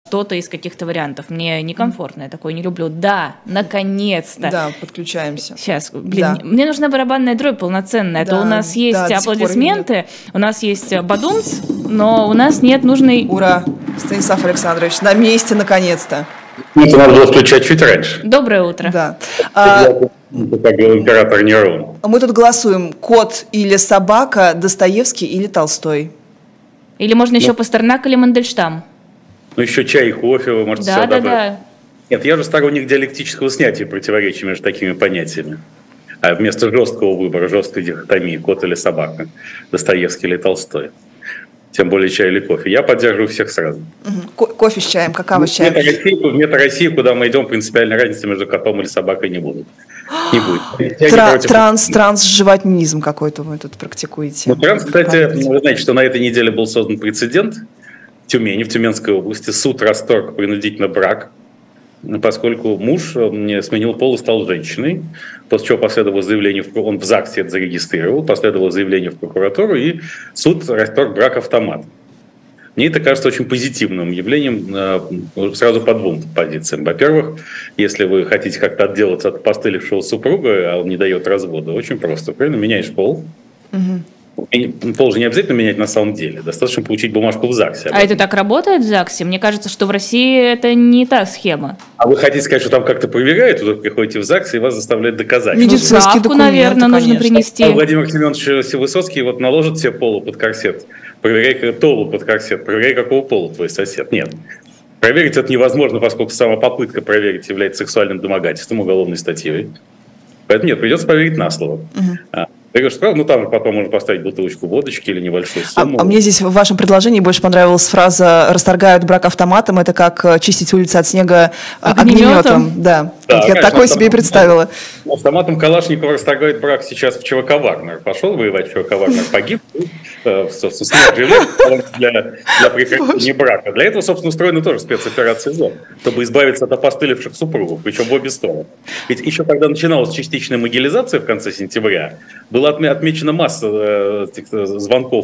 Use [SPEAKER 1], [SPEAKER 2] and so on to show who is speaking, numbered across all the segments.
[SPEAKER 1] что-то из каких-то вариантов. Мне некомфортно, я такое не люблю. Да, наконец-то.
[SPEAKER 2] Да, подключаемся.
[SPEAKER 1] Сейчас, блин, да. Мне нужна барабанная дробь полноценная. Да, то у нас есть аплодисменты, у нас есть бадумц, но у нас нет нужной...
[SPEAKER 2] Ура! Станислав Александрович, на месте наконец-то.
[SPEAKER 3] Это надо было включать чуть раньше.
[SPEAKER 1] Доброе утро.
[SPEAKER 2] Да.
[SPEAKER 3] Как был император Нерон.
[SPEAKER 2] Мы тут голосуем: кот или собака, Достоевский или Толстой.
[SPEAKER 1] Или можно еще Пастернак или Мандельштам.
[SPEAKER 3] Ну, еще чай и кофе, вы можете все добавить. Да. Нет, я же сторонник диалектического снятия противоречий между такими понятиями. А вместо жесткого выбора, жесткой дихотомии, кот или собака, Достоевский или Толстой. Тем более чай или кофе. Я поддерживаю всех сразу.
[SPEAKER 2] Кофе с чаем, какао с чаем.
[SPEAKER 3] Вместо России, куда мы идем, принципиальной разницы между котом или собакой не будет. Не будет.
[SPEAKER 2] Транс-животнизм какой-то вы тут практикуете.
[SPEAKER 3] Ну, транс, кстати, вы знаете, что на этой неделе был создан прецедент в Тюмени, в Тюменской области. Суд расторг принудительно брак, поскольку муж сменил пол и стал женщиной, после чего последовало заявление, он в ЗАГСе это зарегистрировал, последовало заявление в прокуратуру, и суд расторг брак автоматом. Мне это кажется очень позитивным явлением сразу по двум позициям. Во-первых, если вы хотите как-то отделаться от опостылевшего супруга, а он не дает развода, очень просто. Правильно? Меняешь пол. Пол же не обязательно менять на самом деле. Достаточно получить бумажку в ЗАГСе.
[SPEAKER 1] А это так работает в ЗАГСе? Мне кажется, что в России это не та схема.
[SPEAKER 3] А вы хотите сказать, что там как-то проверяют? Вы приходите в ЗАГС, и вас заставляют доказать.
[SPEAKER 2] Медицинский документ,
[SPEAKER 1] наверное, нужно принести.
[SPEAKER 3] Владимир Семенович Высоцкий вот наложит себе полу под корсет. Проверяй толу под корсет. Проверяй, какого пола твой сосед. Нет. Проверить это невозможно, поскольку сама попытка проверить является сексуальным домогательством, уголовной статьей. Поэтому нет, придется проверить на слово. Я говорю, что, там же потом можно поставить бутылочку водочки или небольшую сумму.
[SPEAKER 2] А мне здесь в вашем предложении больше понравилась фраза «расторгают брак автоматом». Это как чистить улицы от снега огнеметом. Да, я конечно, такое себе и представила.
[SPEAKER 3] Автоматом Калашникова расторгает брак сейчас в ЧВК «Вагнер». Пошел воевать в ЧВК «Вагнер», погиб, собственно, для прекращения брака. Для этого, собственно, устроена тоже спецоперация «Зон», чтобы избавиться от опостылевших супругов, причем в обе стороны. Ведь еще когда начиналась частичная могилизация в конце сентября, была отмечена масса звонков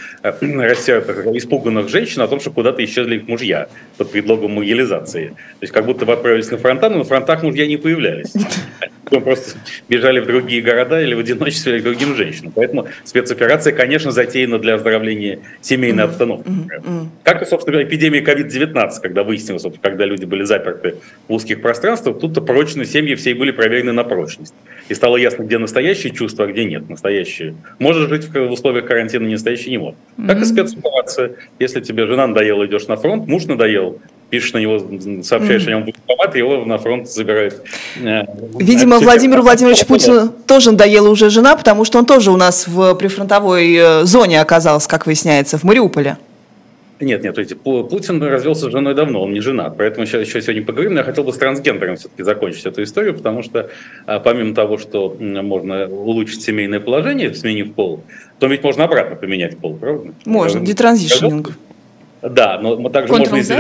[SPEAKER 3] испуганных женщин о том, что куда-то исчезли их мужья под предлогом могилизации. То есть как будто бы отправились на фронта, но на фронтах мужья не появлялись. Потом просто бежали в другие города или в одиночестве, или к другим женщинам. Поэтому спецоперация, конечно, затеяна для оздоровления семейной обстановки. Как и, собственно, эпидемия COVID-19, когда выяснилось, когда люди были заперты в узких пространствах, тут-то прочные семьи все были проверены на прочность. И стало ясно, где настоящие чувства, а где нет. Настоящие. Можешь жить в условиях карантина, не настоящие не может. Так и спецоперация. Если тебе жена надоела, идешь на фронт, муж надоел, пишешь на него, сообщаешь о нем в военкомат, и его на фронт забирают.
[SPEAKER 2] Видимо, Владимиру Владимировичу Путину тоже надоела уже жена, потому что он тоже у нас в прифронтовой зоне оказался, как выясняется, в Мариуполе.
[SPEAKER 3] Нет, Путин развелся с женой давно, он не женат, поэтому еще сегодня поговорим, но я хотел бы с трансгендером все-таки закончить эту историю, потому что помимо того, что можно улучшить семейное положение, сменив пол, то ведь можно обратно поменять пол, правда?
[SPEAKER 2] Можно, детранзишнинг.
[SPEAKER 3] Да, но также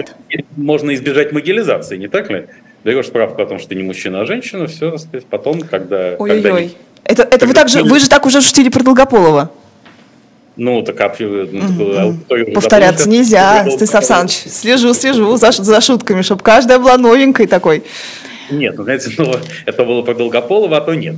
[SPEAKER 3] можно избежать могилизации, не так ли? Берешь справку о том, что ты не мужчина, а женщина, все, так сказать, потом, когда...
[SPEAKER 2] Ой-ой-ой. Это вы же так уже шутили про Долгополова.
[SPEAKER 3] Ну, так
[SPEAKER 2] повторяться нельзя, Станислав Александрович. Слежу за шутками, чтобы каждая была новенькой такой.
[SPEAKER 3] Нет, знаете, это было про Долгополова, а то нет.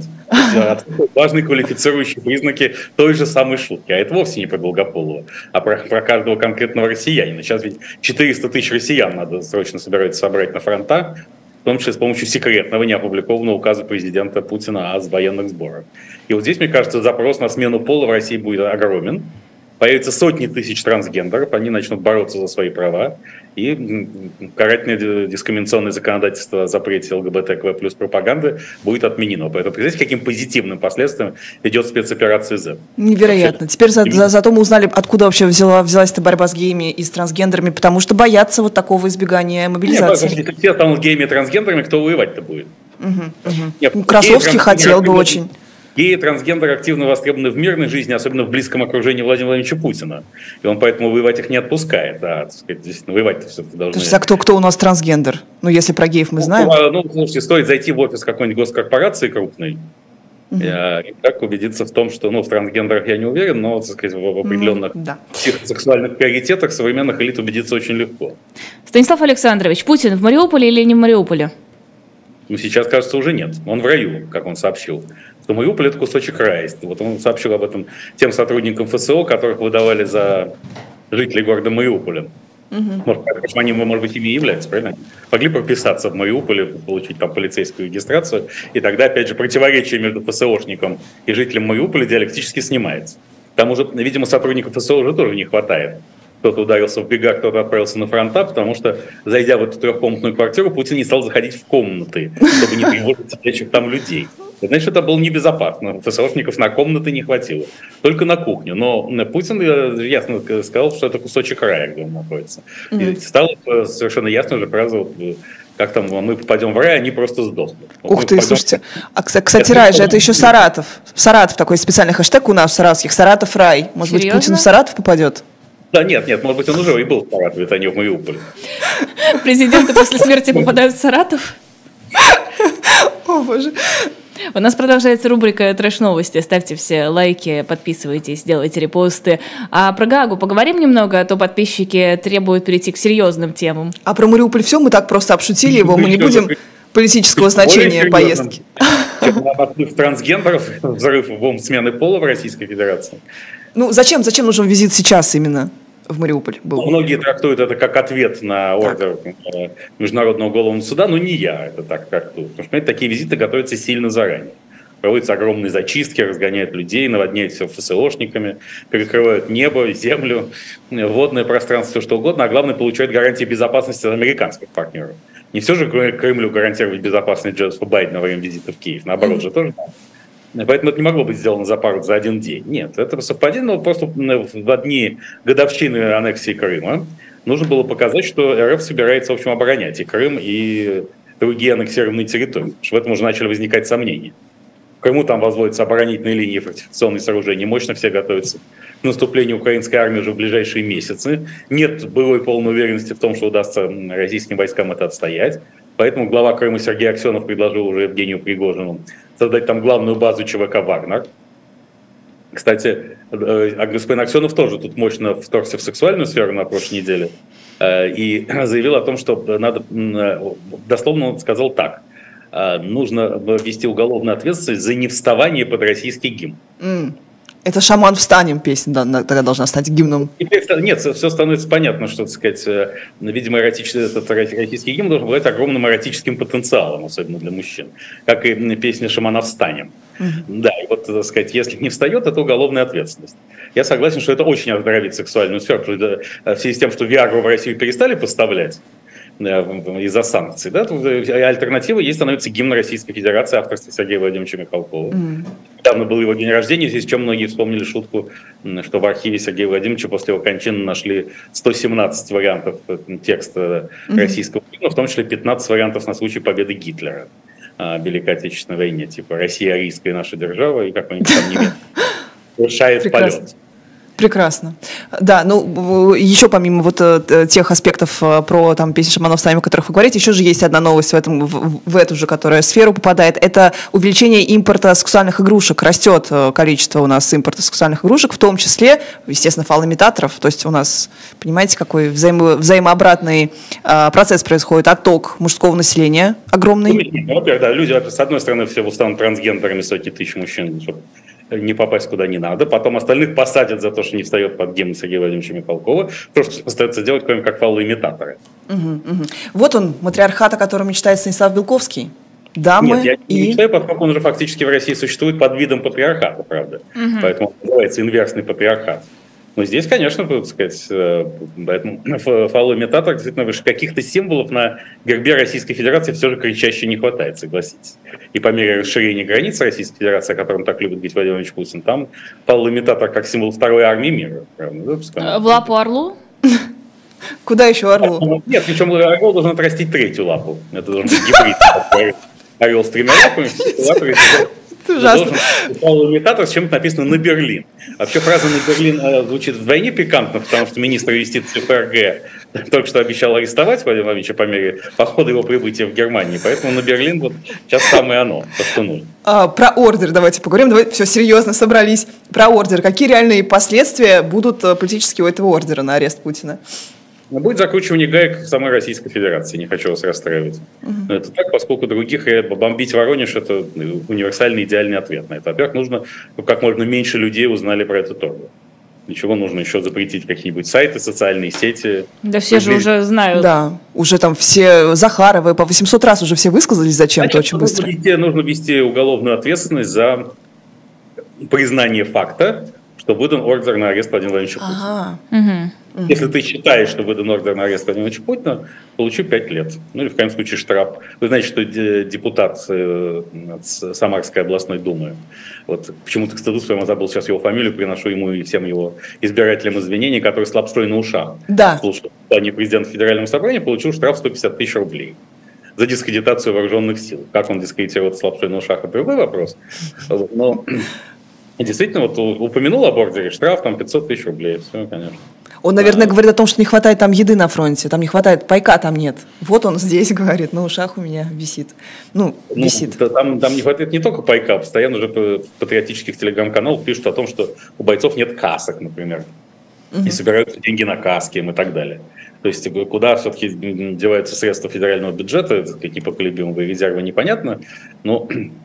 [SPEAKER 3] Важны квалифицирующие признаки той же самой шутки. А это вовсе не про Долгополова, а про каждого конкретного россиянина. Сейчас ведь 400 тысяч россиян надо срочно собрать на фронта, в том числе с помощью секретного, неопубликованного указа президента Путина о военных сборах. И вот здесь, мне кажется, запрос на смену пола в России будет огромен. Появятся сотни тысяч трансгендеров, они начнут бороться за свои права, и карательное дискриминационное законодательство о запрете ЛГБТК плюс пропаганды будет отменено. Поэтому, представляете, каким позитивным последствиям идет спецоперация Z.
[SPEAKER 2] Невероятно. Теперь зато мы узнали, откуда вообще взялась эта борьба с геями и с трансгендерами, потому что боятся вот такого избегания мобилизации.
[SPEAKER 3] Нет, если все станут геями и трансгендерами, кто воевать-то будет?
[SPEAKER 2] Красовский хотел бы очень.
[SPEAKER 3] Геи и трансгендеры активно востребованы в мирной жизни, особенно в близком окружении Владимира Владимировича Путина. И он поэтому воевать их не отпускает. А, так сказать, действительно, воевать-то все-таки должны...
[SPEAKER 2] То есть, а кто у нас трансгендер? Ну, если про геев мы знаем.
[SPEAKER 3] Слушайте, стоит зайти в офис какой-нибудь госкорпорации крупной, И как убедиться в том, что, в трансгендерах я не уверен, но, так сказать, в определенных сексуальных приоритетах современных элит убедиться очень легко.
[SPEAKER 1] Станислав Александрович, Путин в Мариуполе или не в Мариуполе?
[SPEAKER 3] Сейчас, кажется, уже нет. Он в раю, как он сообщил. Что Мариуполь – это кусочек рая. Вот он сообщил об этом тем сотрудникам ФСО, которых выдавали за жителей города Мариуполя. Может быть, ими и являются, правильно? Могли прописаться в Мариуполе, получить там полицейскую регистрацию, и тогда, опять же, противоречие между ФСОшником и жителем Мариуполя диалектически снимается. К тому же, видимо, сотрудников ФСО уже тоже не хватает. Кто-то ударился в бега, кто-то отправился на фронта, потому что, зайдя в эту трехкомнатную квартиру, Путин не стал заходить в комнаты, чтобы не тревожить сидящих там людей. Значит, это было небезопасно. ФСОшников на комнаты не хватило. Только на кухню. Но Путин ясно сказал, что это кусочек рая, где он находится. И стала совершенно ясная же фраза, как там, мы попадем в рай, они просто сдохнут.
[SPEAKER 2] Ух ты, слушайте. Кстати, рай же, это еще Саратов. Саратов такой специальный хэштег у нас в саратовских. Саратов рай. Может быть, Путин в Саратов попадет?
[SPEAKER 3] Да, нет, может быть, он уже и был в Саратове, а не в Мариуполе.
[SPEAKER 1] Президенты после смерти попадают в Саратов?
[SPEAKER 2] О, боже.
[SPEAKER 1] У нас продолжается рубрика «Трэш-новости». Ставьте все лайки, подписывайтесь, делайте репосты. А про Гаагу поговорим немного, а то подписчики требуют перейти к серьезным темам.
[SPEAKER 2] А про Мариуполь все? Мы так просто обшутили его, мы не будем политического значения поездки.
[SPEAKER 3] Трансгендеров, взрыв смены пола в Российской Федерации.
[SPEAKER 2] Зачем нужен визит сейчас именно в Мариуполь был?
[SPEAKER 3] Многие трактуют это как ответ на ордер Международного уголовного суда, но не я это так трактую. Потому что, такие визиты готовятся сильно заранее. Проводятся огромные зачистки, разгоняют людей, наводняют все ФСОшниками, перекрывают небо, землю, водное пространство, все что угодно, а главное, получают гарантии безопасности от американских партнеров. Не все же Кремлю гарантировать безопасность Джозефа Байдена во время визита в Киев, наоборот же тоже. Поэтому это не могло быть сделано за один день. Нет, это совпадение, но просто в дни годовщины аннексии Крыма нужно было показать, что РФ собирается, в общем, оборонять и Крым, и другие аннексированные территории. Потому что в этом уже начали возникать сомнения. В Крыму там возводятся оборонительные линии, фортификационные сооружения, мощно все готовятся к наступлению украинской армии уже в ближайшие месяцы. Нет былой полной уверенности в том, что удастся российским войскам это отстоять. Поэтому глава Крыма Сергей Аксенов предложил уже Евгению Пригожину создать там главную базу ЧВК «Вагнер». Кстати, господин Аксенов тоже тут мощно вторгся в сексуальную сферу на прошлой неделе и заявил о том, что надо, дословно он сказал так, нужно ввести уголовную ответственность за невставание под российский гимн.
[SPEAKER 2] Это «Шаман, встанем» песня тогда должна стать гимном.
[SPEAKER 3] Нет, все становится понятно, что, так сказать, видимо, этот российский гимн должен быть огромным эротическим потенциалом, особенно для мужчин, как и песня «Шамана, встанем». Да, и вот, так сказать, если не встает, это уголовная ответственность. Я согласен, что это очень оздоровит сексуальную сферу, в связи с тем, что Виагру в Россию перестали поставлять из-за санкций, да, альтернатива ей становится гимн Российской Федерации авторства Сергея Владимировича Михалкова. Недавно был его день рождения, в связи с чем многие вспомнили шутку, что в архиве Сергея Владимировича после его кончины нашли 117 вариантов текста российского гимна, в том числе 15 вариантов на случай победы Гитлера в Великой Отечественной войне, типа «Россия арийская наша держава» и какой-нибудь там немец совершает полет.
[SPEAKER 2] Прекрасно. Да, еще помимо тех аспектов про песни «Шаманов встанем», о которых вы говорите, еще же есть одна новость в эту же, которая в сферу попадает. Это увеличение импорта сексуальных игрушек. Растет количество у нас импорта сексуальных игрушек, в том числе, естественно, фалоимитаторов. То есть у нас, понимаете, какой взаимообратный процесс происходит. Отток мужского населения огромный.
[SPEAKER 3] Во-первых, да, люди, с одной стороны, все станут трансгендерами, сотни тысяч мужчин, чтобы не попасть куда не надо. Потом остальных посадят за то, что не встает под гимн Сергея Владимировича Михалкова. То, что остается делать, кроме как фалоимитаторы.
[SPEAKER 2] Вот он, матриархат, о котором мечтает Станислав Белковский. Дамы.
[SPEAKER 3] Нет, я не мечтаю, поскольку он же фактически в России существует под видом патриархата, правда. Поэтому он называется инверсный патриархат. Но здесь, конечно, так сказать, фалоимитатор, действительно, каких-то символов на гербе Российской Федерации все же кричаще не хватает, согласитесь. И по мере расширения границ Российской Федерации, о котором так любит говорить Владимир Владимирович Путин, там фалоимитатор как символ второй армии мира. Правда, да?
[SPEAKER 1] В лапу орлу?
[SPEAKER 2] Куда еще орлу?
[SPEAKER 3] Нет, причем орел должен отрастить третью лапу. Это должен быть гибрид. Орел с тремя лапами,
[SPEAKER 2] Ужасно.
[SPEAKER 3] Имитатор с чем-то написано «на Берлин». Вообще фраза «на Берлин» звучит вдвойне пикантно, потому что министр юстиции ФРГ только что обещал арестовать Владимира Владимировича по мере похода его прибытия в Германии. Поэтому «на Берлин» вот сейчас самое оно, то, что нужно.
[SPEAKER 2] Про ордер давайте поговорим. Давайте все серьезно собрались. Про ордер. Какие реальные последствия будут политически у этого ордера на арест Путина?
[SPEAKER 3] Будет закручивание гаек в самой Российской Федерации, не хочу вас расстраивать. Но это так, поскольку других бомбить Воронеж – это универсальный идеальный ответ на это. Во-первых, нужно, чтобы как можно меньше людей узнали про этот ордер. Для чего нужно еще запретить какие-нибудь сайты, социальные сети?
[SPEAKER 1] Да все же уже знают.
[SPEAKER 2] Да, уже там все Захаровы по 800 раз уже все высказались зачем-то очень быстро.
[SPEAKER 3] Нужно ввести уголовную ответственность за признание факта, что выдан ордер на арест Владимира Владимировича Путина.
[SPEAKER 1] Угу.
[SPEAKER 3] Если ты считаешь, что выдан ордер на арест Владимира Владимировича Путина, получи 5 лет. Ну или в крайнем случае штраф. Вы знаете, что депутат Самарской областной думы, вот почему-то к стыду своему забыл сейчас его фамилию, приношу ему и всем его избирателям извинения, который с лапшой на ушах слушал послание президента Федерального собрания, получил штраф 150 тысяч рублей за дискредитацию вооруженных сил. Как он дискредитировал с лапшой на ушах, это другой вопрос. Но действительно, вот упомянул об ордере, штраф там 500 тысяч рублей. Все, конечно.
[SPEAKER 2] Он, наверное, говорит о том, что не хватает там еды на фронте, там не хватает пайка, там нет. Вот он здесь говорит, на ушах у меня висит. Висит.
[SPEAKER 3] Там не хватает не только пайка, постоянно уже в патриотических телеграм-каналах пишут о том, что у бойцов нет касок, например, и собираются деньги на каски и так далее. То есть куда все-таки деваются средства федерального бюджета, непоколебимого резерва, непонятно, но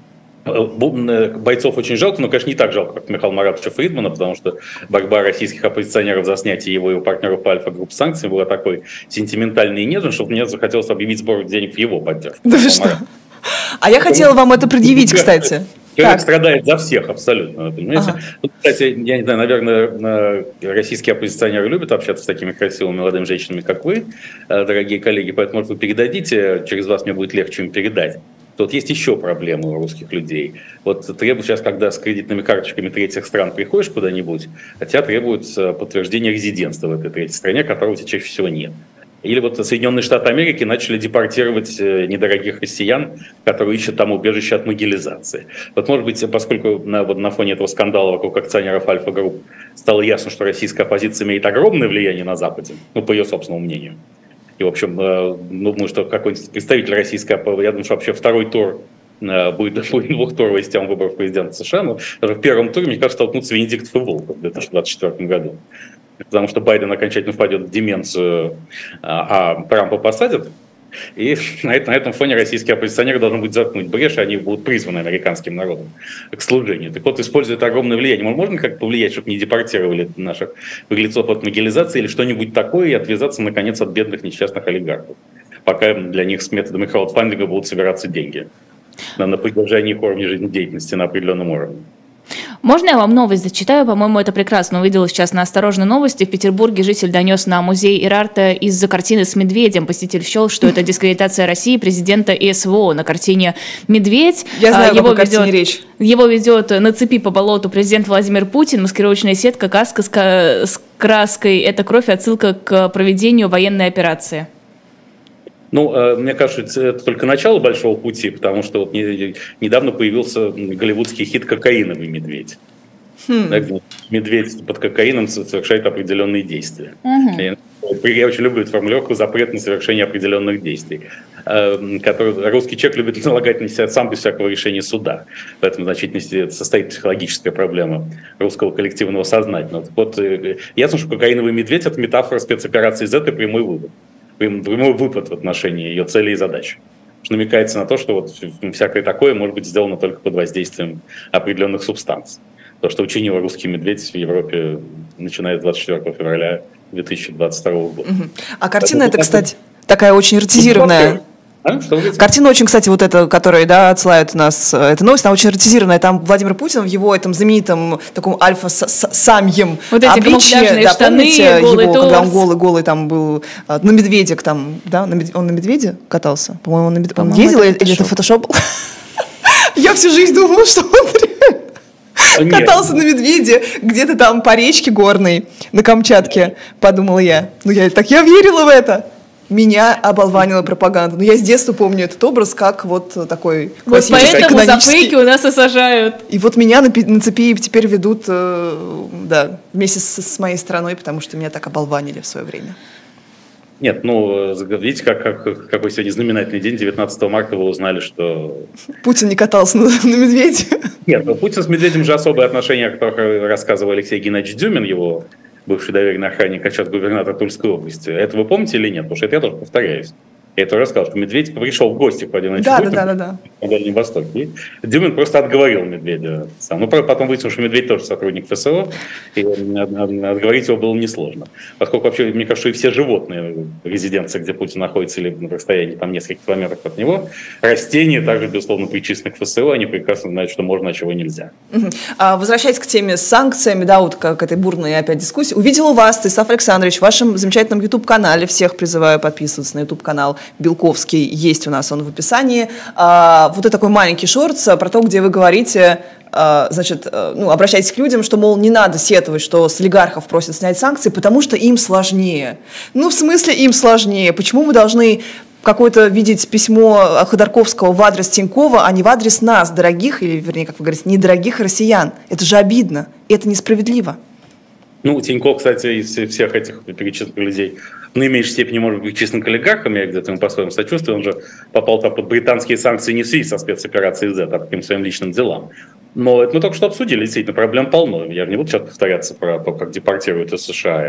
[SPEAKER 3] бойцов очень жалко, но, конечно, не так жалко, как Михаила Маратовича Фридмана, потому что борьба российских оппозиционеров за снятие его и его партнеров по Альфа-групп санкций была такой сентиментальной и нежной, что мне захотелось объявить сбор денег в его поддержку.
[SPEAKER 2] Да вы что? А я хотела вам это предъявить, кстати.
[SPEAKER 3] Человек страдает за всех абсолютно, понимаете? Кстати, я не знаю, наверное, российские оппозиционеры любят общаться с такими красивыми молодыми женщинами, как вы, дорогие коллеги, поэтому, может, вы передадите, через вас мне будет легче им передать. Вот есть еще проблемы у русских людей. Вот требуют сейчас, когда с кредитными карточками третьих стран приходишь куда-нибудь, хотя требуют подтверждения резидентства в этой третьей стране, которого у тебя чаще всего нет. Или вот Соединенные Штаты Америки начали депортировать недорогих россиян, которые ищут там убежище от могилизации. Вот, может быть, поскольку на фоне этого скандала вокруг акционеров Альфа-групп стало ясно, что российская оппозиция имеет огромное влияние на Западе, по ее собственному мнению. И, в общем, думаю, что какой-нибудь представитель российской оппозиции, я думаю, что вообще второй тур будет двухтуровой система выборов президента США, но даже в первом туре, мне кажется, столкнутся Венедиктов и Волков в 2024 году. Потому что Байден окончательно впадет в деменцию, а Трампа посадят. И на этом фоне российские оппозиционеры должны будут заткнуть брешь, и они будут призваны американским народом к служению. Так вот, используя это огромное влияние, можно как-то повлиять, чтобы не депортировали наших беглецов от могилизации или что-нибудь такое, и отвязаться, наконец, от бедных несчастных олигархов, пока для них с методами краудфандинга будут собираться деньги на поддержание их уровня жизнедеятельности на определенном уровне.
[SPEAKER 1] Можно я вам новость зачитаю? По-моему, это прекрасно. Увидела сейчас на «Осторожной новости». В Петербурге житель донес на музей Ирарта из-за картины с медведем. Посетитель счел, что это дискредитация России президента и СВО. На картине медведь.
[SPEAKER 2] Я знаю, о какой картине речь.
[SPEAKER 1] Его ведет на цепи по болоту президент Владимир Путин. Маскировочная сетка, каска с краской. Это кровь, отсылка к проведению военной операции.
[SPEAKER 3] Мне кажется, это только начало большого пути, потому что вот недавно появился голливудский хит «Кокаиновый медведь». Медведь под кокаином совершает определенные действия. Я очень люблю эту формулировку «запрет на совершение определенных действий», который русский человек любит налагать на себя сам без всякого решения суда. В этом значительности состоит психологическая проблема русского коллективного сознательного. Вот ясно, что «Кокаиновый медведь» — это метафора спецоперации Z и прямой вывод. Прямой выпад в отношении ее целей и задач. Намекается на то, что вот всякое такое может быть сделано только под воздействием определенных субстанций. То, что учинил русский медведь в Европе, начиная с 24 февраля 2022 года.
[SPEAKER 2] А картина эта, кстати, такая очень эротизированная. Картина очень, кстати, вот эта, которая, отсылает нас, эта новость, она очень эротизированная. Там Владимир Путин в его этом знаменитом таком альфа-самьем
[SPEAKER 1] вот эти камуфляжные штаны,
[SPEAKER 2] помните,
[SPEAKER 1] голый торс.
[SPEAKER 2] Когда он голый там был, на медведик там, он на медведе катался? По-моему, он ездил, или это фотошоп был? Я всю жизнь думала, что он катался на медведе где-то там по речке горной на Камчатке, подумала я. Я верила в это. Меня оболванила пропаганда. Но я с детства помню этот образ как вот такой
[SPEAKER 1] вот
[SPEAKER 2] классический,
[SPEAKER 1] поэтому за
[SPEAKER 2] канонический.
[SPEAKER 1] фейки у нас и сажают.
[SPEAKER 2] И вот меня на цепи теперь ведут, да, вместе с моей страной, потому что меня так оболванили в свое время.
[SPEAKER 3] Нет, ну, видите, какой сегодня знаменательный день, 19 марта вы узнали, что...
[SPEAKER 2] Путин не катался на медведе.
[SPEAKER 3] Нет, ну, Путин с медведем же особые отношения, о которых рассказывал Алексей Геннадьевич Дюмин, его бывший доверенный охранник, а сейчас губернатор Тульской области. Это вы помните или нет? Потому что это я тоже повторяюсь. Я это рассказал, что Медведь пришел в гости к Владимиру Ильичу Путину на Дальнем Востоке. И Дюмин просто отговорил Медведя сам. Ну, потом выяснилось, что Медведь тоже сотрудник ФСО, и отговорить его было несложно. Поскольку вообще, мне кажется, и все животные резиденции, где Путин находится, или на расстоянии там нескольких километров от него, растения также, безусловно, причислены к ФСО, они прекрасно знают, что можно, а чего нельзя.
[SPEAKER 2] Возвращаясь к теме с санкциями, да, вот к этой бурной опять дискуссии. Увидела вас, Станислав Александрович, в вашем замечательном YouTube-канале, всех призываю подписываться на YouTube-канал Белковский, есть у нас он в описании. Вот это такой маленький шорт про то, где вы говорите, значит, ну, обращайтесь к людям, что, мол, не надо сетовать, что с олигархов просят снять санкции, потому что им сложнее. Ну, в смысле им сложнее? Почему мы должны какое-то видеть письмо Ходорковского в адрес Тинькова, а не в адрес нас, дорогих, или, вернее, как вы говорите, недорогих россиян? Это же обидно, и это несправедливо.
[SPEAKER 3] Ну, Тиньков, кстати, из всех этих перечисленных людей в наименьшей степени может быть причислен к олигархам, я где-то ему по-своему сочувствую, он же попал под британские санкции не в связи со спецоперацией Z, а по каким-то своим личным делам. Но это мы только что обсудили, действительно, проблем полно. Я не буду сейчас повторяться про то, как депортируют из США.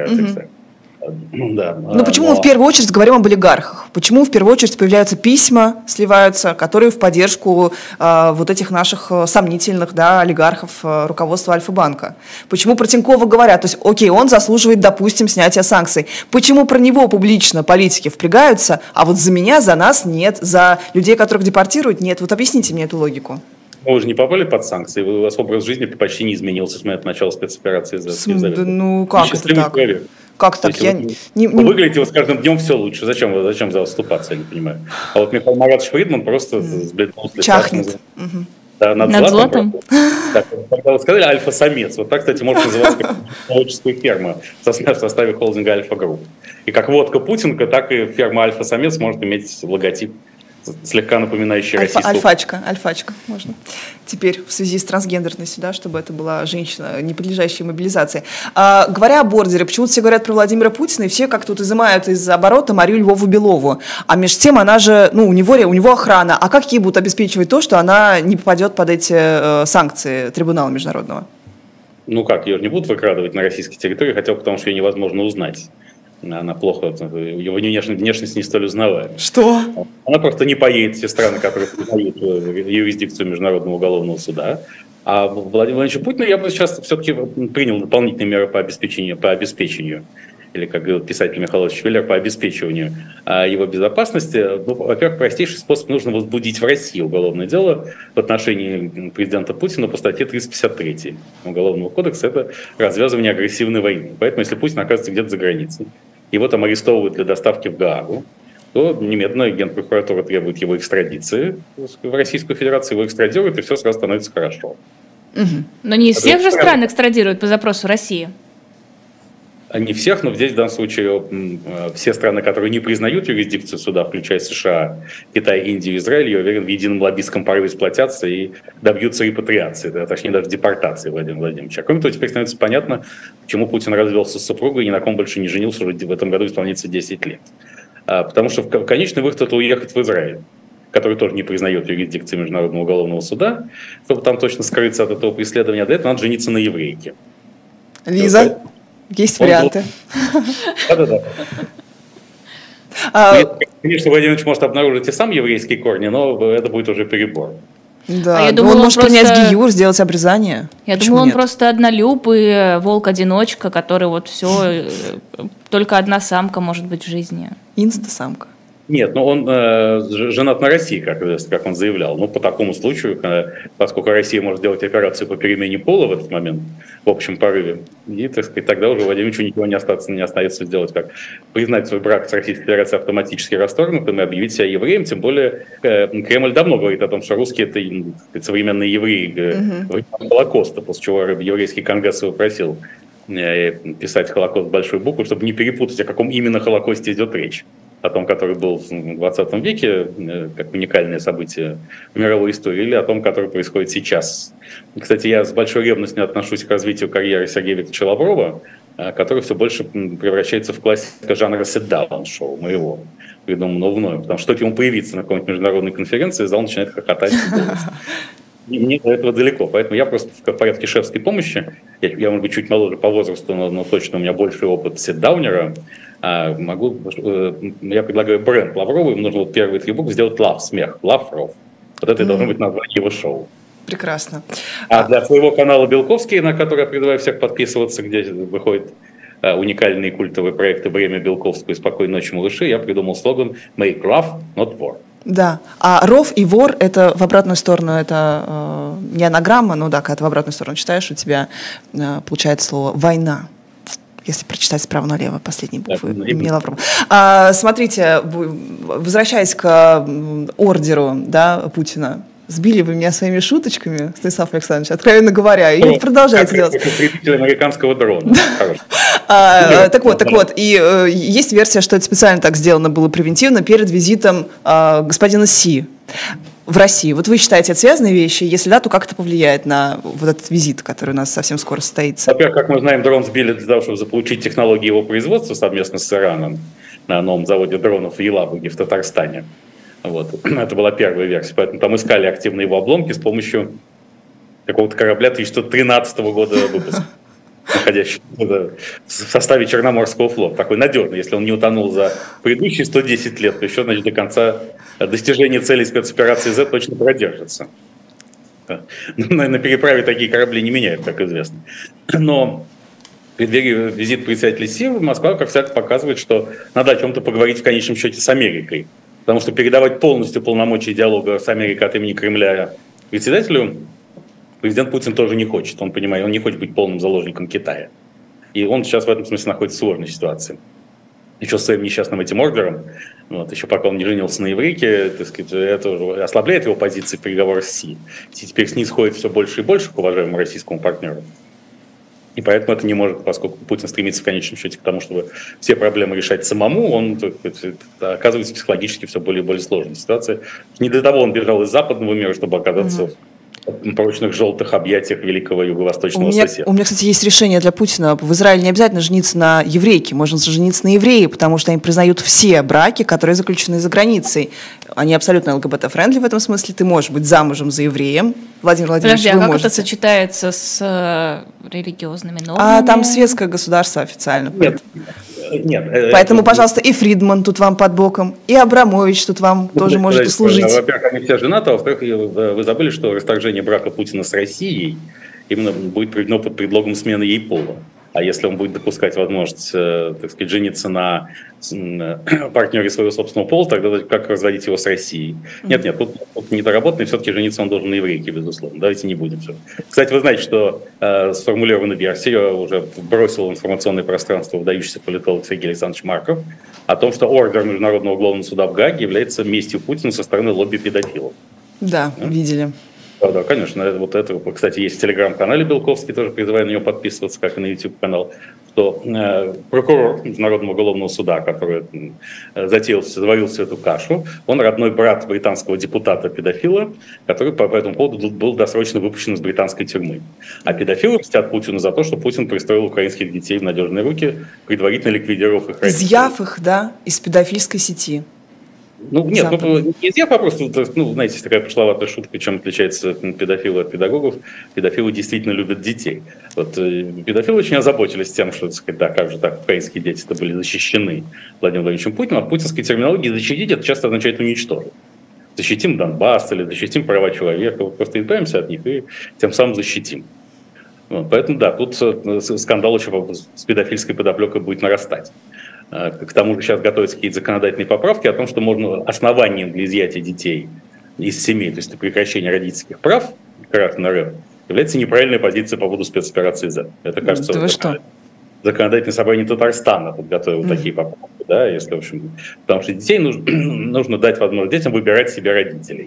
[SPEAKER 3] Да,
[SPEAKER 2] но почему мы в первую очередь говорим об олигархах? Почему в первую очередь появляются письма, сливаются, которые в поддержку вот этих наших сомнительных, да, олигархов руководства Альфа-банка? Почему про Тинькова говорят? То есть, окей, он заслуживает, допустим, снятия санкций. Почему про него публично политики впрягаются, а вот за меня, за нас нет, за людей, которых депортируют, нет? Вот объясните мне эту логику.
[SPEAKER 3] Вы же не попали под санкции, у вас образ жизни почти не изменился с момента начала спецоперации.
[SPEAKER 2] Ну, как это так?
[SPEAKER 3] Человек.
[SPEAKER 2] Как так?
[SPEAKER 3] Вы выглядите с каждым днем все лучше. Зачем за вас вступаться, я не понимаю. А вот Михаил Маратович Фридман просто сбледнул с лица.
[SPEAKER 2] Чахнет.
[SPEAKER 3] Да, над златом. Так, когда вы сказали альфа-самец, вот так, кстати, может называться творческая ферма в составе холдинга Альфа-Групп. И как водка Путинка, так и ферма Альфа-самец может иметь логотип, слегка напоминающий российскую.
[SPEAKER 2] Альфачка можно. Теперь в связи с трансгендерностью, да, чтобы это была женщина, не подлежащая мобилизации. Говоря о бордере, почему-то все говорят про Владимира Путина, и все как-то изымают из оборота Марию Львову Белову. А между тем она же, ну, у него охрана. А как ей будут обеспечивать то, что она не попадет под эти санкции трибунала международного?
[SPEAKER 3] Ну как, ее же не будут выкрадывать на российской территории, хотя бы потому, что ее невозможно узнать. Она плохо, его внешность не столь узнаваема.
[SPEAKER 2] Что?
[SPEAKER 3] Она просто не поедет в те страны, которые признают юрисдикцию Международного уголовного суда. А Владимиру Владимировичу Путину я бы сейчас все-таки принял дополнительные меры по обеспечению, или, как говорил писатель Михаил Швеллер, по обеспечиванию его безопасности. Ну, во-первых, простейший способ: нужно возбудить в России уголовное дело в отношении президента Путина по статье 353 Уголовного кодекса. Это развязывание агрессивной войны. Поэтому, если Путин оказывается где-то за границей, его там арестовывают для доставки в Гаагу, то немедленно Генпрокуратура требует его экстрадиции в Российскую Федерацию, его экстрадируют, и все сразу становится хорошо.
[SPEAKER 1] Но не из всех же стран экстрадируют по запросу России.
[SPEAKER 3] Не всех, но здесь в данном случае все страны, которые не признают юрисдикцию суда, включая США, Китай, Индию, Израиль, я уверен, в едином лоббистском порыве сплотятся и добьются репатриации, да, точнее даже депортации Владимира Владимировича. А кроме того, теперь становится понятно, почему Путин развелся с супругой и ни на ком больше не женился, уже в этом году исполнится 10 лет. Потому что конечный выход — это уехать в Израиль, который тоже не признает юрисдикцию Международного уголовного суда, чтобы там точно скрыться от этого преследования. Для этого надо жениться на еврейке.
[SPEAKER 2] Лиза? Есть варианты.
[SPEAKER 3] Да. Конечно, Владимир Ильич может обнаружить и сам еврейские корни, но это будет уже перебор.
[SPEAKER 2] Да, он может принять гиюр, сделать обрезание.
[SPEAKER 1] Я думала, он просто однолюб и волк-одиночка, который вот все, только одна самка может быть в жизни.
[SPEAKER 2] Инста-самка.
[SPEAKER 3] Нет, но он женат на России, как он заявлял. Ну, по такому случаю, поскольку Россия может делать операцию по перемене пола в этот момент, в общем порыве, и, так сказать, тогда уже Владимиру ничего не остается сделать, как признать свой брак с Российской Федерацией автоматически расторгнутым и объявить себя евреем. Тем более Кремль давно говорит о том, что русские — это современные евреи Холокоста, после чего еврейский конгресс его просил писать Холокост большой буквой, чтобы не перепутать, о каком именно Холокосте идет речь. о том, который был в 20 веке, как уникальное событие в мировой истории, или о том, который происходит сейчас. Кстати, я с большой ревностью отношусь к развитию карьеры Сергея Викторовича Лаврова, который все больше превращается в классика жанра sit-down шоу моего, придуманного мною. Потому что стоит ему появиться на какой-нибудь международной конференции, зал начинает хохотать. И мне до этого далеко, поэтому я просто в порядке шефской помощи, я может быть, чуть моложе по возрасту, но точно у меня больший опыт ситдаунера, я предлагаю бренд Лаврова, ему нужно вот первые 3 буквы сделать лав, смех, Лавров. Вот это и должно быть название его шоу.
[SPEAKER 2] Прекрасно.
[SPEAKER 3] А для своего канала Белковский, на который я призываю всех подписываться, где выходят уникальные культовые проекты «Время Белковского» и «Спокойной ночи, малыши», я придумал слоган «Make love, not war».
[SPEAKER 2] Да, а ров и вор – это в обратную сторону, это не анаграмма, но да, когда ты в обратную сторону читаешь, у тебя получается слово «война». Если прочитать справа налево последние буквы. Смотрите, возвращаясь к ордеру, да, Путина, сбили вы меня своими шуточками, Станислав Александрович, откровенно говоря, и продолжаете делать.
[SPEAKER 3] Представитель американского дрона.
[SPEAKER 2] Так вот, и есть версия, что это специально так сделано было превентивно перед визитом господина Си в России. Вот вы считаете, это связанные вещи? Если да, то как это повлияет на вот этот визит, который у нас совсем скоро состоится?
[SPEAKER 3] Во-первых, как мы знаем, дрон сбили для того, чтобы заполучить технологии его производства совместно с Ираном на новом заводе дронов в Елабуге в Татарстане. Вот. Это была первая версия. Поэтому там искали активно его обломки с помощью какого-то корабля 1913 года выпуска, находящего в составе Черноморского флота. Такой надежный. Если он не утонул за предыдущие 110 лет, то еще, значит, до конца достижения целей спецоперации Z точно продержится. На переправе такие корабли не меняют, как известно. Но в преддверии визита председателя Си Москва, как всегда, показывает, что надо о чем-то поговорить в конечном счете с Америкой. Потому что передавать полностью полномочия диалога с Америкой от имени Кремля председателю президент Путин тоже не хочет. Он понимает, он не хочет быть полным заложником Китая. И он сейчас в этом смысле находится в сложной ситуации. Еще с своим несчастным этим ордером, вот, еще пока он не женился на еврейке, так сказать, это ослабляет его позиции в переговорах с Си. Си теперь снисходит все больше и больше к уважаемому российскому партнеру. И поэтому это не может, поскольку Путин стремится в конечном счете к тому, чтобы все проблемы решать самому, он оказывается психологически все более и более сложной ситуации. Не для того он бежал из западного мира, чтобы оказаться в прочных желтых объятиях великого юго-восточного соседа.
[SPEAKER 2] У меня, кстати, есть решение для Путина. В Израиле не обязательно жениться на еврейке, можно жениться на евреи, потому что они признают все браки, которые заключены за границей. Они абсолютно ЛГБТ-френдли в этом смысле. Ты можешь быть замужем за евреем. Владимир Владимирович,
[SPEAKER 1] подожди,
[SPEAKER 2] вы
[SPEAKER 1] как
[SPEAKER 2] можете.
[SPEAKER 1] это сочетается с религиозными нормами?
[SPEAKER 2] Там светское государство официально.
[SPEAKER 3] Нет.
[SPEAKER 2] Поэтому, пожалуйста, и Фридман тут вам под боком, и Абрамович тут вам тоже может услужить.
[SPEAKER 3] Во-первых, они все женаты, а во-вторых, вы забыли, что расторжение брака Путина с Россией именно будет проведено под предлогом смены ей пола. А если он будет допускать возможность, так сказать, жениться на партнере своего собственного пола, тогда как разводить его с Россией? Нет, тут недоработанный, все-таки жениться он должен на еврейке, безусловно. Давайте не будем. Кстати, вы знаете, что сформулированную версию уже бросил в информационное пространство выдающийся политолог Сергей Александрович Марков о том, что ордер Международного уголовного суда в Гааге является местью Путина со стороны лобби педофилов.
[SPEAKER 2] Да, видели.
[SPEAKER 3] Да, конечно. Вот это, кстати, есть в телеграм-канале Белковский, тоже призываю на него подписываться, как и на YouTube-канал, что прокурор Международного уголовного суда, который заварил всю эту кашу, он родной брат британского депутата-педофила, который по этому поводу был досрочно выпущен из британской тюрьмы. А педофилы мстят Путину за то, что Путин пристроил украинских детей в надежные руки, предварительно ликвидировав их родителей.
[SPEAKER 2] Изъяв их, да, из педофильской сети.
[SPEAKER 3] Нет, не изъяв, а просто, знаете, есть такая пошловатая шутка, чем отличается педофилы от педагогов. Педофилы действительно любят детей. Педофилы очень озаботились тем, что, так сказать, да, как же так, украинские дети-то были защищены Владимиром Владимировичем Путиным, а в путинской терминологии защитить это часто означает уничтожить. Защитим Донбасс или защитим права человека, просто избавимся от них и тем самым защитим. Поэтому, да, тут скандал еще с педофильской подоплекой будет нарастать. К тому же сейчас готовятся какие-то законодательные поправки о том, что можно основанием для изъятия детей из семей, то есть прекращения родительских прав граждан РФ, является неправильная позиция по поводу спецоперации Z. Это, кажется, законодательное собрание Татарстана подготовило такие поправки, да, если, в общем, потому что детей нужно дать возможность детям выбирать себе родителей.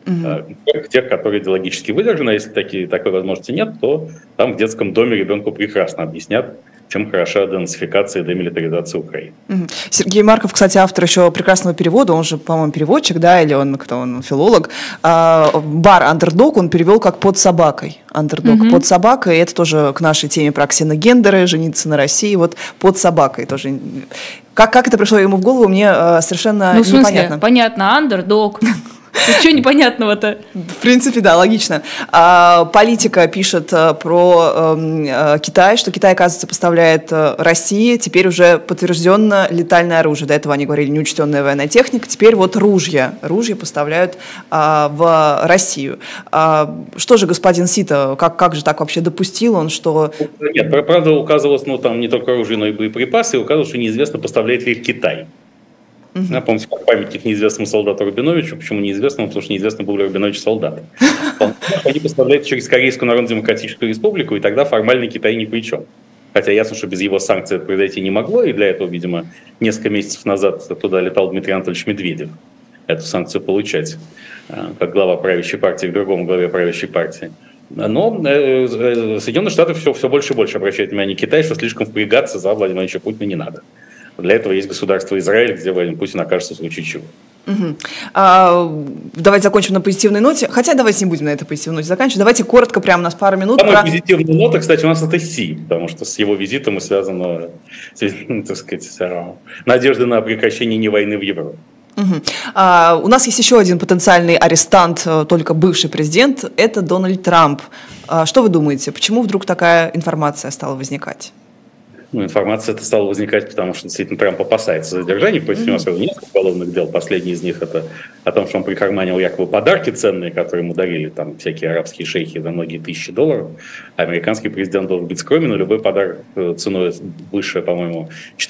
[SPEAKER 3] Тех, которые идеологически выдержаны, а если такой возможности нет, то там в детском доме ребенку прекрасно объяснят, чем хороша денацификация и демилитаризация Украины.
[SPEAKER 2] Сергей Марков, кстати, автор еще прекрасного перевода, он же, по-моему, переводчик, да, или он филолог. Бар «Андердог» он перевел как «под собакой». «Андердог» под собакой, это тоже к нашей теме про ксеногендеры, жениться на России, вот под собакой тоже. Как это пришло ему в голову, мне совершенно непонятно.
[SPEAKER 1] В смысле? Понятно, «Андердог». Что непонятного-то?
[SPEAKER 2] В принципе, да, логично. Политика пишет про Китай, что Китай, оказывается, поставляет России теперь уже подтвержденно летальное оружие. До этого они говорили неучтенная военная техника, теперь вот ружья поставляют в Россию. Что же господин Сита, как же так вообще допустил он, что...
[SPEAKER 3] Нет, правда указывалось, там не только оружие, но и боеприпасы, и указывалось, что неизвестно, поставляет ли их Китай. Помните, как памятник неизвестному солдату Рабиновичу. Почему неизвестному? Потому что неизвестно, был ли Рабинович солдат. Они поставляют через Корейскую Народно-Демократическую Республику, и тогда формально Китай ни при чем. Хотя ясно, что без его санкций это произойти не могло, и для этого, видимо, несколько месяцев назад туда летал Дмитрий Анатольевич Медведев эту санкцию получать, как глава правящей партии к другому главе правящей партии. Но Соединенные Штаты все больше и больше обращают внимание на Китай, что слишком впрягаться за Владимира Владимировича Путина не надо. Для этого есть государство Израиль, где Владимир Путин окажется в случае чего.
[SPEAKER 2] Давайте закончим на позитивной ноте. Хотя давайте не будем на этой позитивной ноте заканчивать. Давайте коротко, прямо у нас пару минут.
[SPEAKER 3] Самая позитивная нота, кстати, у нас это Си, потому что с его визитом и связана, так сказать, надежда на прекращение не войны в Европе.
[SPEAKER 2] У нас есть еще один потенциальный арестант, только бывший президент, это Дональд Трамп. Что вы думаете, почему вдруг такая информация стала возникать?
[SPEAKER 3] Информация эта стала возникать, потому что действительно Трамп опасается задержаний. Против него сразу несколько уголовных дел. Последний из них это о том, что он прикарманил якобы подарки ценные, которые ему дарили там всякие арабские шейхи за многие тысячи долларов. Американский президент должен быть скромен, но любой подарок ценой выше, по-моему,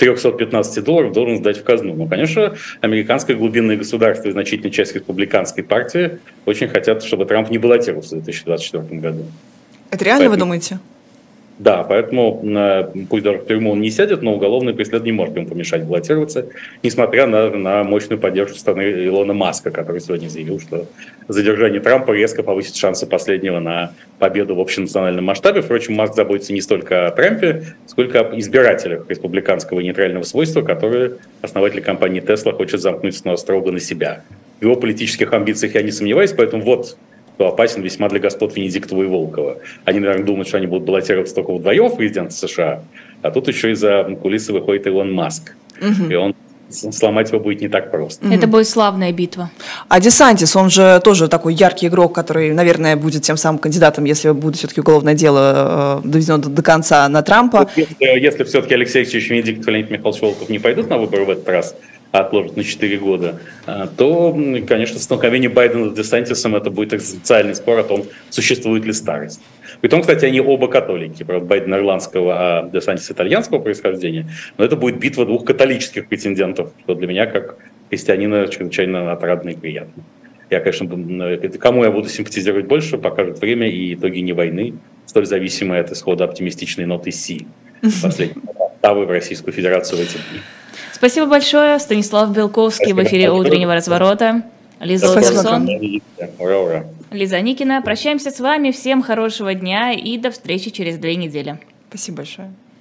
[SPEAKER 3] $415 должен сдать в казну. Но, конечно, американское глубинное государство и значительная часть республиканской партии очень хотят, чтобы Трамп не баллотировался в 2024 году.
[SPEAKER 2] Это реально, вы думаете?
[SPEAKER 3] Да, поэтому пусть даже в тюрьму он не сядет, но уголовное преследование не может ему помешать баллотироваться, несмотря на мощную поддержку стороны Илона Маска, который сегодня заявил, что задержание Трампа резко повысит шансы последнего на победу в общенациональном масштабе. Впрочем, Маск заботится не столько о Трампе, сколько об избирателях республиканского и нейтрального свойства, которые основатель компании Tesla хочет замкнуть строго на себя. В его политических амбициях я не сомневаюсь, поэтому вот кто опасен весьма для господ Венедиктова и Волкова. Они, наверное, думают, что они будут баллотироваться только вдвоем в президента США, а тут еще из-за кулисы выходит Илон Маск. И он сломать его будет не так просто.
[SPEAKER 1] Это будет славная битва.
[SPEAKER 2] А Десантис, он же тоже такой яркий игрок, который, наверное, будет тем самым кандидатом, если будет все-таки уголовное дело доведено до конца на Трампа.
[SPEAKER 3] Если все-таки Алексей Алексеевич Венедиктов и Леонид Михайлович Волков не пойдут на выборы в этот раз, отложат на 4 года, то, конечно, столкновение Байдена с Десантисом это будет экзистенциальный спор о том, существует ли старость. Притом, кстати, они оба католики. Правда, Байден ирландского, а Десантис итальянского происхождения. Но это будет битва двух католических претендентов, что для меня, как христианина, чрезвычайно отрадно и приятно. Я, конечно, кому я буду симпатизировать больше, покажет время и итоги не войны, столь зависимые от исхода оптимистичной ноты Си, последней октавы в Российскую Федерацию в эти дни.
[SPEAKER 1] Спасибо большое. Станислав Белковский в эфире «Утреннего разворота». Лиза Лазерсон. Лиза Никина. Прощаемся с вами. Всем хорошего дня и до встречи через 2 недели.
[SPEAKER 2] Спасибо большое.